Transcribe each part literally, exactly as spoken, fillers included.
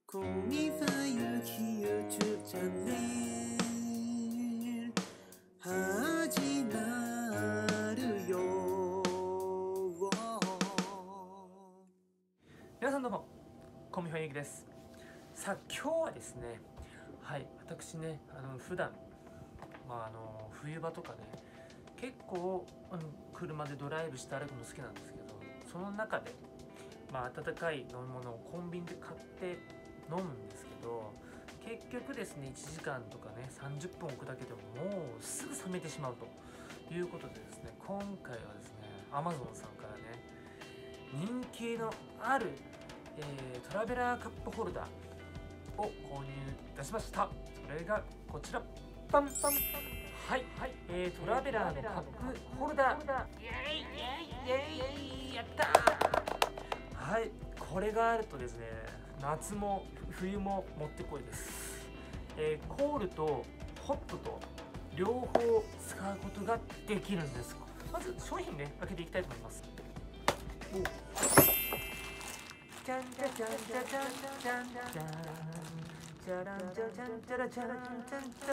コミファユキ YouTube チャンネル始まるよ。 皆さんどうも、コミファユキです。さあ今日はですね、はい私ねあの普段まああの冬場とかね結構、うん、車でドライブして歩くの好きなんですけど、その中でまあ温かい飲み物をコンビニで買って飲むんですけど、結局ですねいちじかんとかねさんじゅっぷん置くだけでももうすぐ冷めてしまうということでですね、今回はですね Amazon さんからね人気のある、えー、トラベラーカップホルダーを購入いたしました。それがこちら、パンパンはい、はいえー、トラベラーのカップホルダー、イエイイエイイエイやったー。はい、これがあるとですね夏も冬ももってこいです、えー、コールとホットと両方使うことができるんです。まず商品ね開けていきたいと思います。おじゃんじゃじゃんじゃじゃんじゃんじゃんじゃんじゃらんじゃじゃんじゃらじゃんじゃんじゃらじゃ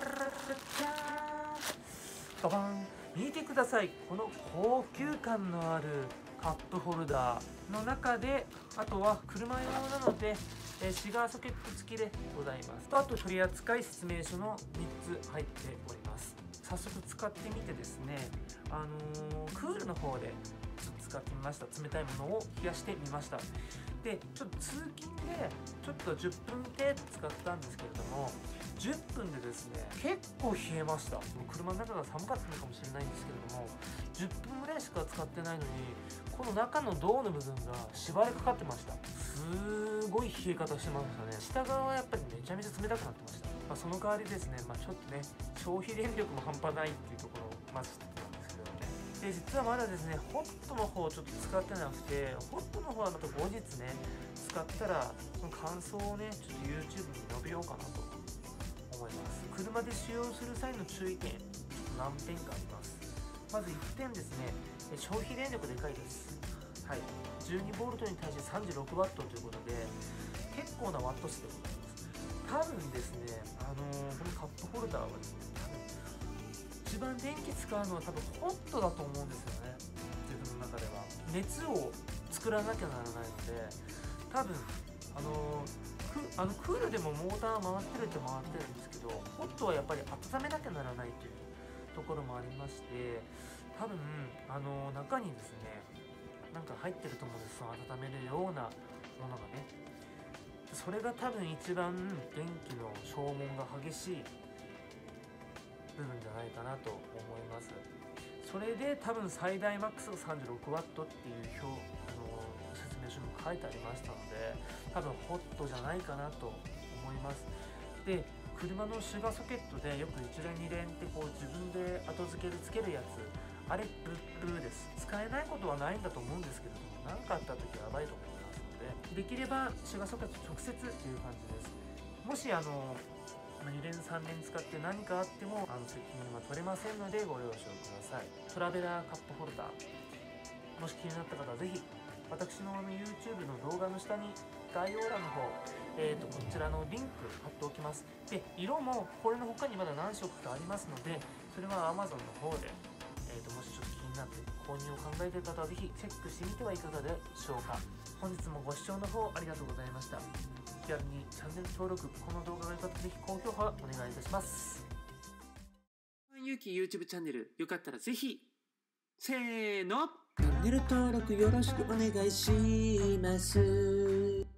んババン、見てください、この高級感のあるカップホルダーの中で、あとは車用なので、えー、シガーソケット付きでございます。とあと取扱説明書のみっつ入っております。早速使ってみてですね、あのー、クールの方でちょっと使ってみました。冷たいものを冷やしてみました。でちょっと通勤でちょっとじゅっぷん程度使ったんですけれども、じゅっぷんでですね結構冷えました。もう車の中が寒かったのかもしれないんですけれども、じゅっぷんぐらいしか使ってないのにこの中の銅の部分が縛りかかってました。すごい冷え方してましたね。下側はやっぱりめちゃめちゃ冷たくなってました。まあ、その代わりですね、まあ、ちょっとね消費電力も半端ないっていうところをまず知ってたんですけどね。で実はまだですねホットの方ちょっと使ってなくて、ホットの方はまた後日ね使ったらその感想をねちょっと YouTube に述べようかなと思います。車で使用する際の注意点何点かあります。まずいってんですね、消費電力でかいです。はい、じゅうにボルトに対してさんじゅうろくワットということで結構なワット数でございます。多分ですね、あのー、このカップホルダーはですね多分一番電気使うのは多分ホットだと思うんですよね。自分の中では熱を作らなきゃならないので、多分あのー、クあのクールでもモーター回ってるって回ってるんですけど、ホットはやっぱり温めなきゃならないというところもありまして、多分あのー、中にですねなんか入ってると思うんです。温めるようなものがね、それが多分一番電気の消耗が激しい部分じゃないかなと思います。それで多分最大マックスが さんじゅうろくワット っていう表あの説明書にも書いてありましたので、多分ホットじゃないかなと思います。で車のシガーソケットでよくいち連に連ってこう自分で後付けでつけるやつ、あれブルーです。使えないことはないんだと思うんですけれども、何かあった時はやばいと思いますので、できればシガーソケット直接っていう感じです。もしあのに連さん連使って何かあってもあの責任は取れませんのでご了承ください。トラベラーカップホルダー、もし気になった方はぜひ私のあの YouTube の動画の下に概要欄の方、えー、とこちらのリンク貼っておきます。で色もこれの他にまだ何色かありますので、それは Amazon の方で、えー、ともしちょっと気になって購入を考えている方はぜひチェックしてみてはいかがでしょうか。本日もご視聴の方ありがとうございました。気軽にチャンネル登録、この動画が良かったらぜひ高評価お願いいたします。 ゆき YouTube チャンネルよかったらぜひせーのチャンネル登録よろしくお願いします。